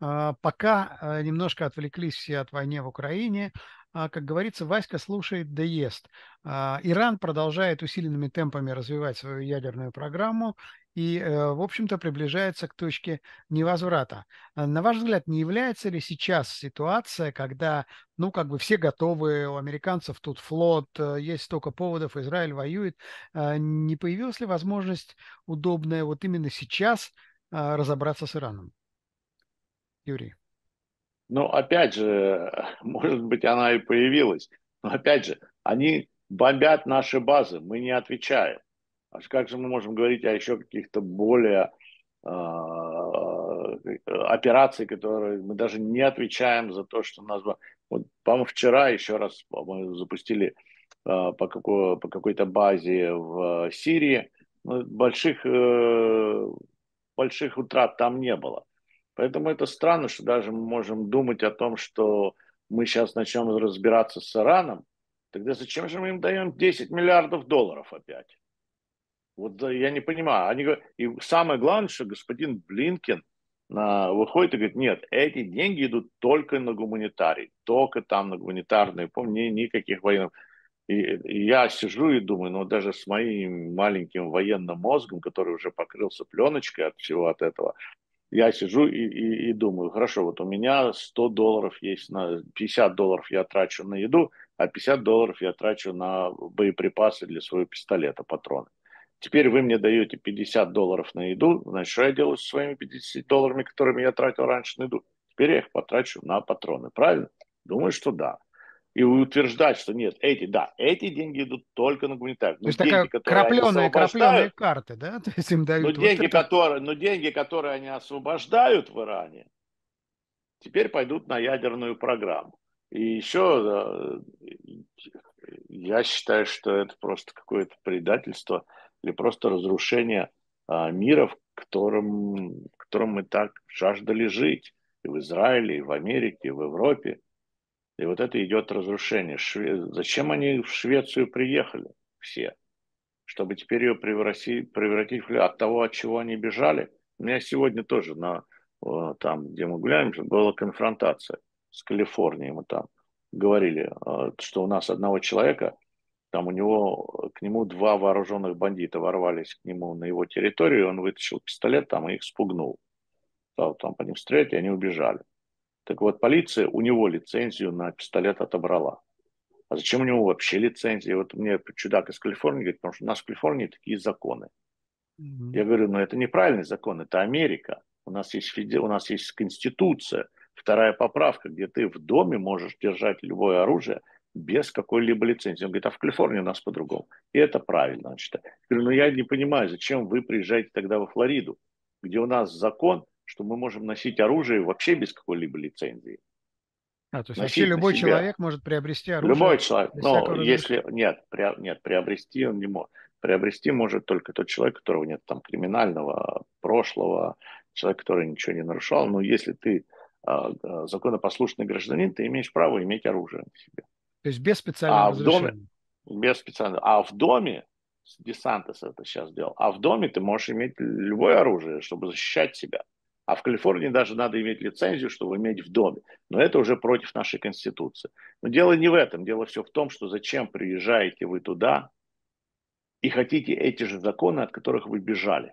пока немножко отвлеклись все от войны в Украине, как говорится, Васька слушает да ест. Иран продолжает усиленными темпами развивать свою ядерную программу и, в общем-то, приближается к точке невозврата. На ваш взгляд, не является ли сейчас ситуация, когда, ну, как бы все готовы, у американцев тут флот, есть столько поводов, Израиль воюет, не появилась ли возможность удобная вот именно сейчас разобраться с Ираном? Юрий. Ну, опять же, может быть, она и появилась. Но, опять же, они бомбят наши базы, мы не отвечаем. А как же мы можем говорить о еще каких-то более операций, которые мы даже не отвечаем за то, что нас... Вот, по-моему, вчера еще раз мы запустили по какой-то базе в Сирии. Больших утрат там не было. Поэтому это странно, что даже мы можем думать о том, что мы сейчас начнем разбираться с Ираном. Тогда зачем же мы им даем 10 миллиардов долларов опять? Вот я не понимаю. Они говорят, и самое главное, что господин Блинкен выходит и говорит, нет, эти деньги идут только на гуманитарий, только там на гуманитарные, помню, никаких военных. И я сижу и думаю, ну даже с моим маленьким военным мозгом, который уже покрылся пленочкой от всего от этого, я сижу и думаю, хорошо, вот у меня $100 есть, на $50 я трачу на еду, а $50 я трачу на боеприпасы для своего пистолета, патроны. Теперь вы мне даете $50 на еду, значит, что я делаю со своими $50, которыми я тратил раньше на еду? Теперь я их потрачу на патроны, правильно? Думаю, что да. И утверждать, что нет, эти деньги идут только на гуманитарию. То есть деньги, такая крапленые карты, да? То есть им дают деньги, которые они освобождают в Иране, теперь пойдут на ядерную программу. И еще я считаю, что это просто какое-то предательство или просто разрушение мира, в котором мы так жаждали жить. И в Израиле, и в Америке, и в Европе. И вот это идет разрушение. Зачем они в Швецию приехали все? Чтобы теперь ее превратить от того, от чего они бежали. У меня сегодня тоже там, где мы гуляем, была конфронтация с Калифорнией. Мы там говорили, что у нас одного человека, там к нему 2 вооруженных бандита ворвались к нему на его территорию, он вытащил пистолет там и их спугнул. Стал там по ним стрелять, и они убежали. Так вот, полиция у него лицензию на пистолет отобрала. А зачем у него вообще лицензия? Вот мне чудак из Калифорнии говорит, потому что у нас в Калифорнии такие законы. Mm-hmm. Я говорю, это неправильный закон, это Америка. У нас есть Конституция, 2-я поправка, где ты в доме можешь держать любое оружие без какой-либо лицензии. Он говорит, а в Калифорнии у нас по-другому. И это правильно, он считает. Я говорю, я не понимаю, зачем вы приезжаете тогда во Флориду, где у нас закон, что мы можем носить оружие вообще без какой-либо лицензии. То есть вообще Носить на любой себя. человек может приобрести оружие Любой человек, без но всякого разрешения. если нет, приобрести он не может. Приобрести может только тот человек, у которого нет там криминального прошлого, человек, который ничего не нарушал. Но если ты законопослушный гражданин, ты имеешь право иметь оружие на себе. То есть без специального А в доме, разрешения. без специального, а в доме, Десантес это сейчас делал, а в доме ты можешь иметь любое оружие, чтобы защищать себя. А в Калифорнии даже надо иметь лицензию, чтобы иметь в доме. Но это уже против нашей Конституции. Но дело не в этом. Дело все в том, что зачем приезжаете вы туда и хотите эти же законы, от которых вы бежали.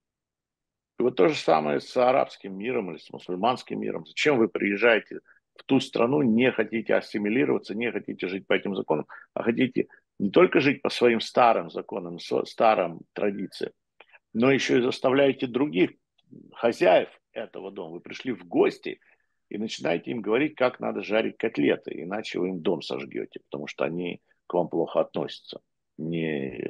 И вот то же самое с арабским миром или с мусульманским миром. Зачем вы приезжаете в ту страну, не хотите ассимилироваться, не хотите жить по этим законам, а хотите не только жить по своим старым законам, старым традициям, но еще и заставляете других хозяев этого дома. Вы пришли в гости и начинаете им говорить, как надо жарить котлеты, иначе вы им дом сожгете, потому что они к вам плохо относятся. Не,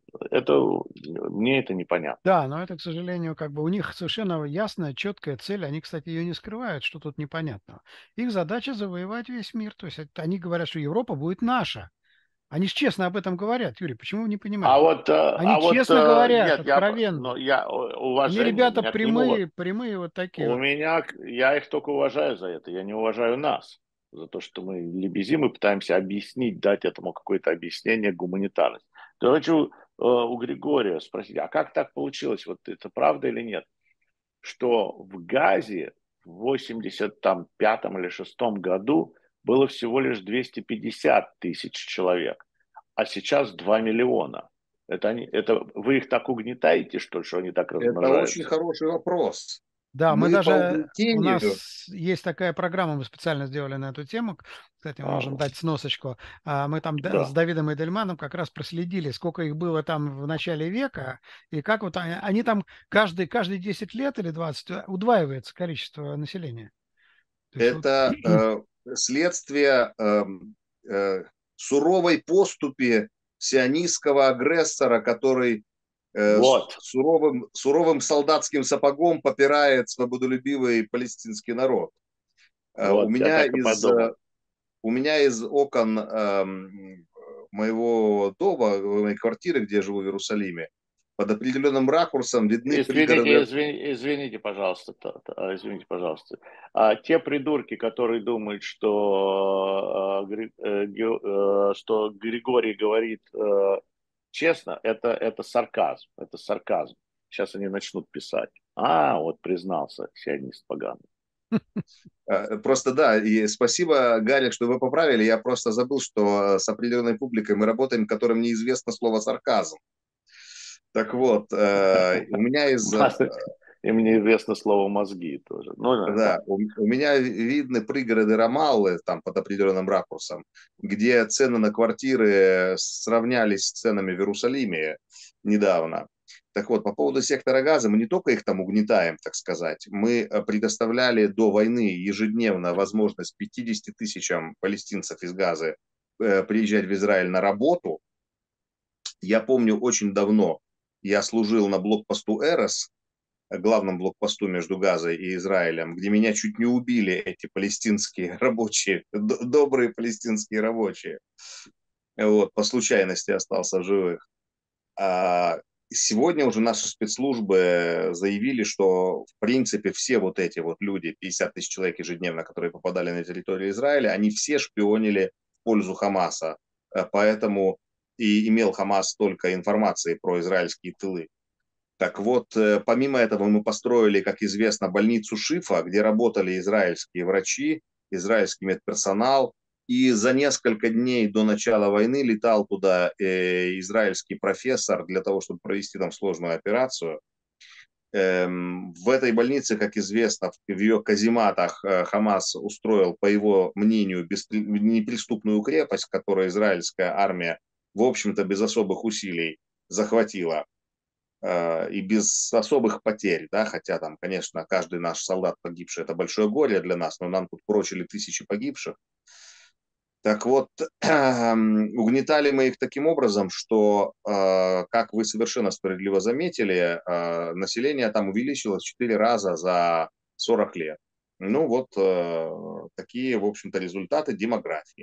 мне это непонятно. Да, но это, к сожалению, как бы у них совершенно ясная, четкая цель. Они, кстати, ее не скрывают, что тут непонятного. Их задача завоевать весь мир. То есть они говорят, что Европа будет наша. Они же честно об этом говорят, Юрий. Почему вы не понимаете? Они честно говорят, нет, откровенно. я Они уважение у ребята меня к нему. прямые, прямые вот такие У вот. меня, я их только уважаю за это, я не уважаю нас. За то, что мы лебезим и пытаемся объяснить, дать этому какое-то объяснение гуманитарности. Я хочу у Григория спросить, а как так получилось, вот это правда или нет, что в Газе в 85-м или 6-м году было всего лишь 250 тысяч человек, а сейчас 2 миллиона. Это вы их так угнетаете, что они так Это очень размножаются? хороший вопрос. Да, мы Мы по даже, у угнетению, нас есть такая программа, мы специально сделали на эту тему. Кстати, мы А, можем дать сносочку. Мы там с да. Давидом Эдельманом как раз проследили, сколько их было там в начале века, и как вот они там каждые 10 лет или 20 удваивается количество населения. То есть вот, это следствие суровой поступи сионистского агрессора, который Вот, суровым солдатским сапогом попирает свободолюбивый палестинский народ. Э, у вот, я меня так и из, подумал. э, у меня из окон моего дома, моей квартиры, где я живу в Иерусалиме, под определенным ракурсом видны пригороды. Извините, пожалуйста, извините, пожалуйста. Те придурки, которые думают, что Григорий говорит честно, это сарказм, это сарказм. Сейчас они начнут писать. Вот признался сионист поганый. Просто да, и спасибо, Гарик, что вы поправили. Я просто забыл, что с определенной публикой мы работаем, которым неизвестно слово сарказм. Так вот, у меня из И мне известно слово мозги тоже. Ну, да. да, у меня видны пригороды Рамаллы, там под определенным ракурсом, где цены на квартиры сравнялись с ценами в Иерусалиме недавно. Так вот, по поводу сектора Газа, мы не только их там угнетаем, так сказать, мы предоставляли до войны ежедневно возможность 50 тысячам палестинцев из Газы приезжать в Израиль на работу. Я помню очень давно, я служил на блокпосту Эрес, главном блокпосту между Газой и Израилем, где меня чуть не убили эти палестинские рабочие, добрые палестинские рабочие. Вот, по случайности остался в живых. А сегодня уже наши спецслужбы заявили, что в принципе все вот эти вот люди, 50 тысяч человек ежедневно, которые попадали на территорию Израиля, они все шпионили в пользу Хамаса. Поэтому и имел Хамас только информации про израильские тылы. Так вот, помимо этого мы построили, как известно, больницу Шифа, где работали израильские врачи, израильский медперсонал. И за несколько дней до начала войны летал туда израильский профессор для того, чтобы провести там сложную операцию. В этой больнице, как известно, в ее казематах Хамас устроил, по его мнению, неприступную крепость, которую израильская армия, в общем-то, без особых усилий захватила и без особых потерь, да, хотя там, конечно, каждый наш солдат погибший – это большое горе для нас, но нам тут прочили тысячи погибших. Так вот, угнетали мы их таким образом, что, как вы совершенно справедливо заметили, население там увеличилось в 4 раза за 40 лет. Ну вот такие, в общем-то, результаты демографии.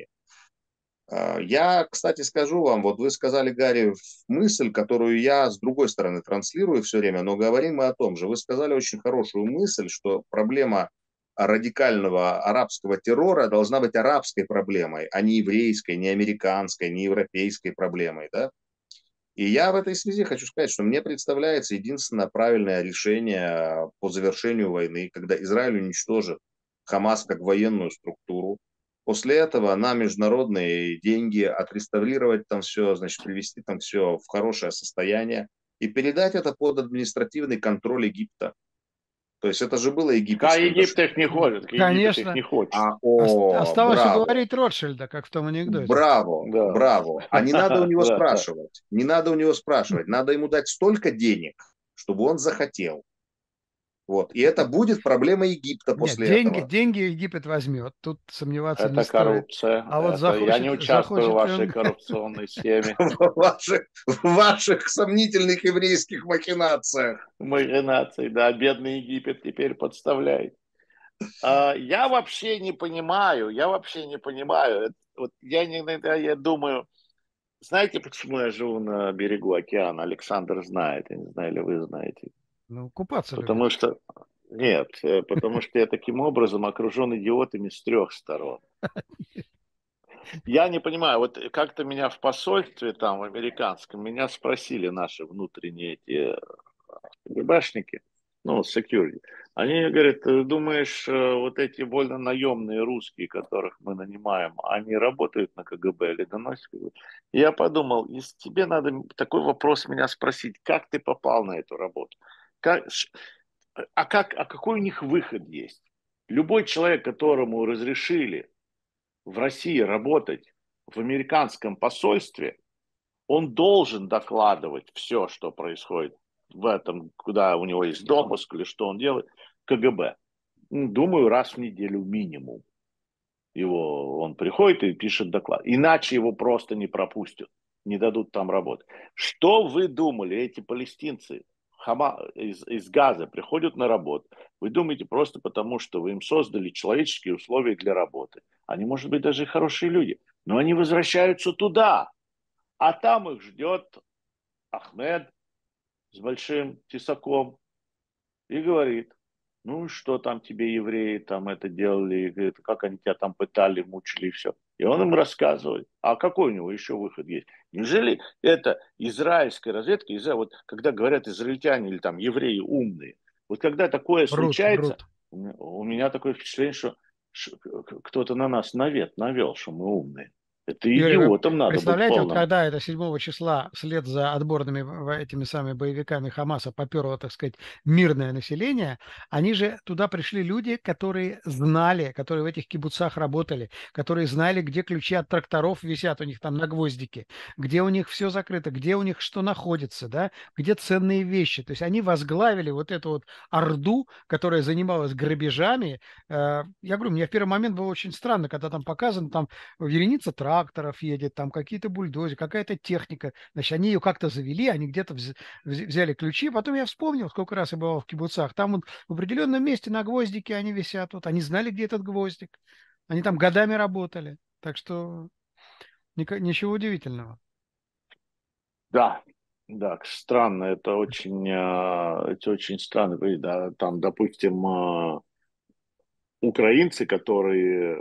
Я, кстати, скажу вам, вот вы сказали, Гарри, мысль, которую я с другой стороны транслирую все время, но говорим мы о том же. Вы сказали очень хорошую мысль, что проблема радикального арабского террора должна быть арабской проблемой, а не еврейской, не американской, не европейской проблемой, да? И я в этой связи хочу сказать, что мне представляется единственное правильное решение по завершению войны, когда Израиль уничтожит Хамас как военную структуру. После этого на международные деньги отреставрировать там все, значит, привести там все в хорошее состояние и передать это под административный контроль Египта. То есть это же было А египетским Египет их государством. не хочет, Египет их Конечно. не хочет. Осталось Браво! уговорить Ротшильда, как в том анекдоте. Браво, Да. браво. А не надо у него Да, да. спрашивать. Не надо у него спрашивать. Надо ему дать столько денег, чтобы он захотел. Вот. И это будет проблемаЕгипта Нет, после этого. деньги Египет возьмет, тут сомневаться не Это стоит. коррупция. А вот Это я не участвую в захочет ли вашей он... коррупционной схеме. В ваших сомнительных еврейских махинациях. Маринации, да, бедный Египет теперь подставляет. Я вообще не понимаю. Вот я иногда я думаю, знаете, почему я живу на берегу океана? Александр знает, я не знаю, или вы знаете. Ну, купаться любит. Потому что нет, потому что я таким образом окружен идиотами с 3 сторон. Я не понимаю, вот как-то меня в посольстве там, в американском, меня спросили наши внутренние эти ГБшники, ну, security. Они говорят, ты думаешь, вот эти вольно наемные русские, которых мы нанимаем, они работают на КГБ или доносят? И я подумал, если тебе надо такой вопрос меня спросить, как ты попал на эту работу? А какой у них выход есть? Любой человек, которому разрешили в России работать в американском посольстве, он должен докладывать все, что происходит в этом, куда у него есть допуск или что он делает, КГБ. Думаю, раз в неделю минимум. Он приходит и пишет доклад. Иначе его просто не пропустят, не дадут там работать. Что вы думали, эти палестинцы из Газа приходят на работу? Вы думаете просто потому, что вы им создали человеческие условия для работы. Они, может быть, даже хорошие люди. Но они возвращаются туда. А там их ждет Ахмед с большим тесаком и говорит, ну и что там тебе евреи там это делали, говорит, как они тебя там пытали, мучили и все. И он им рассказывает, а какой у него еще выход есть? Неужели это израильская разведка, вот когда говорят израильтяне или там евреи умные, вот когда такое случается, Врут. у меня такое впечатление, что кто-то на нас навет навел, что мы умные. Это Юрий, вы идиотом надо быть представляете, вот полным. когда это 7 числа вслед за отборными этими самыми боевиками Хамаса поперло, так сказать, мирное население, они же туда пришли люди, которые знали, которые в этих кибуцах работали, которые знали, где ключи от тракторов висят у них там на гвоздике, где у них все закрыто, где у них что находится, да, где ценные вещи. То есть они возглавили вот эту вот орду, которая занималась грабежами. Я говорю, мне в первый момент было очень странно, когда там показано, там вереница тракторов едет, там какие-то бульдозеры, какая-то техника. Значит, они ее как-то завели, они где-то взяли ключи. Потом я вспомнил, сколько раз я бывал в кибуцах. Там вот в определенном месте на гвоздике они висят. Вот. Они знали, где этот гвоздик. Они там годами работали. Так что ничего удивительного. Да, да, странно, это очень странно. Да, там, допустим, украинцы, которые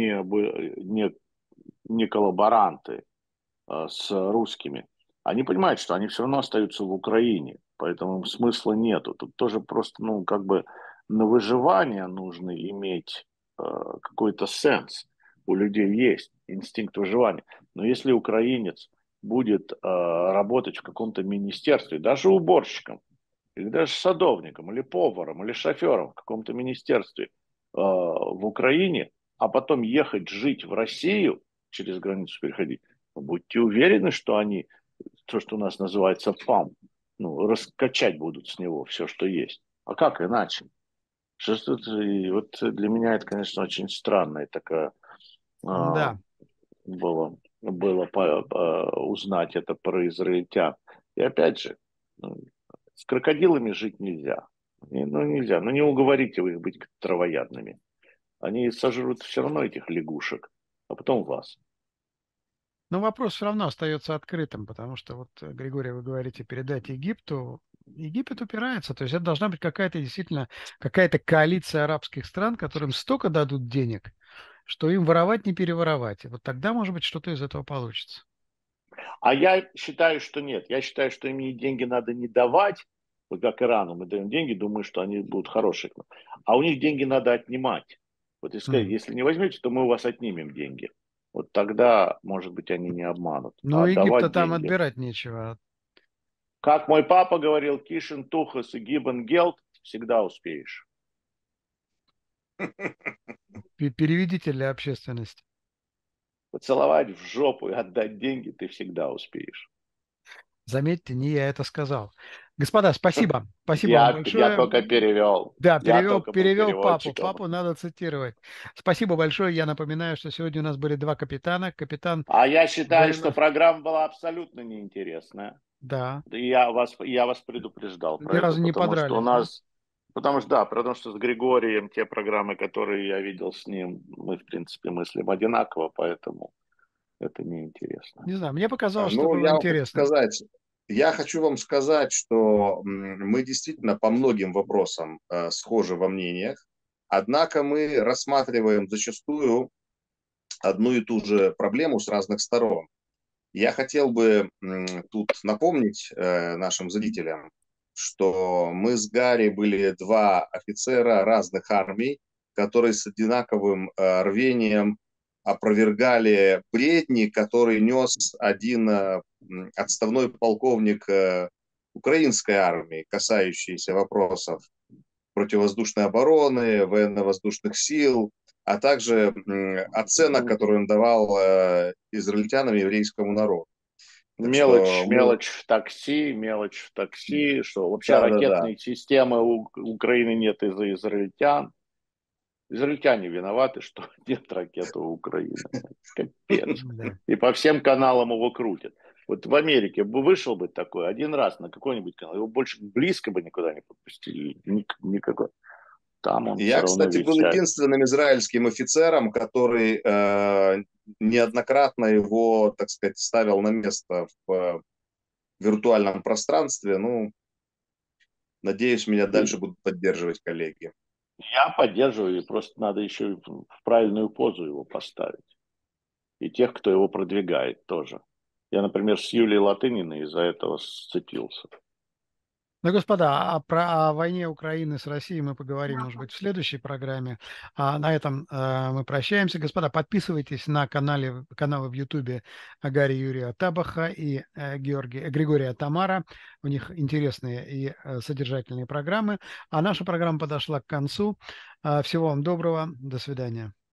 не коллаборанты с русскими, они понимают, что они все равно остаются в Украине, поэтому смысла нету. Тут тоже просто, ну, как бы на выживание нужно иметь какой-то сенс. У людей есть инстинкт выживания. Но если украинец будет работать в каком-то министерстве, даже уборщиком, или даже садовником, или поваром, или шофером в каком-то министерстве в Украине, а потом ехать жить в Россию, через границу переходить, будьте уверены, что они, то, что у нас называется фам, ну, раскачать будут с него все, что есть. А как иначе? И вот для меня это, конечно, очень странная такая Да. узнать это про израильтян. И опять же, ну, с крокодилами жить нельзя. Ну, нельзя. Ну, не уговорите вы их быть травоядными. Они сожрут все равно этих лягушек, а потом вас. Но вопрос все равно остается открытым, потому что вот, Григорий, вы говорите, передать Египту. Египет упирается, то есть это должна быть какая-то действительно какая-то коалиция арабских стран, которым столько дадут денег, что им воровать не переворовать. И вот тогда, может быть, что-то из этого получится. А я считаю, что нет. Я считаю, что им деньги надо не давать, вот как Ирану мы даем деньги, думаю, что они будут хорошие. А у них деньги надо отнимать. Вот и сказать, Мгм. если не возьмете, то мы у вас отнимем деньги. Вот тогда, может быть, они не обманут. Но А у Египта отдавать там деньги. отбирать нечего. Как мой папа говорил, кишен тухас и гибен гелд, всегда успеешь. Переведите для общественности. Поцеловать в жопу и отдать деньги ты всегда успеешь. Заметьте, не я это сказал. Господа, спасибо. Спасибо вам Я большое. только перевел. Да, Я перевел, только был перевел папу. переводчиком. Папу надо цитировать. Спасибо большое. Я напоминаю, что сегодня у нас были два капитана. Капитан А я считаю, что военно... программа была абсолютно неинтересная. Да, И я вас предупреждал ни про это, разу не потому что у подрались, да? нас... потому что с Григорием те программы, которые я видел с ним, мы, в принципе, мыслим одинаково, поэтому это неинтересно. Не знаю, мне показалось, что Ну, было интересно. я хочу вам сказать, что мы действительно по многим вопросам схожи во мнениях, однако мы рассматриваем зачастую одну и ту же проблему с разных сторон. Я хотел бы тут напомнить нашим зрителям, что мы с Гарри были два офицера разных армий, которые с одинаковым рвением опровергали бредни, который нес один отставной полковник украинской армии, касающиеся вопросов противовоздушной обороны, военно-воздушных сил, а также оценок, которые он давал израильтянам и еврейскому народу. Так что Мелочь в такси, что вообще да. ракетной системы у Украины нет из-за израильтян. Израильтяне виноваты, что нет ракеты у Украины. Капец. Да. И по всем каналам его крутят. Вот в Америке бы вышел бы такой один раз на какой-нибудь канал, его больше близко бы никуда не подпустили. Никакой. Там он все Я, равно кстати, был вещает. единственным израильским офицером, который неоднократно его, так сказать, ставил на место в виртуальном пространстве. Ну, надеюсь, меня дальше будут поддерживать коллеги. Я поддерживаю, и просто надо еще в правильную позу его поставить. И тех, кто его продвигает тоже. Я, например, с Юлией Латыниной из-за этого сцепился. Ну, господа, о войне Украины с Россией мы поговорим, может быть, в следующей программе. А на этом мы прощаемся. Господа, подписывайтесь на каналы в Ютубе Гарри Юрия Табаха и Григория Тамара. У них интересные и содержательные программы. А наша программа подошла к концу. Всего вам доброго. До свидания.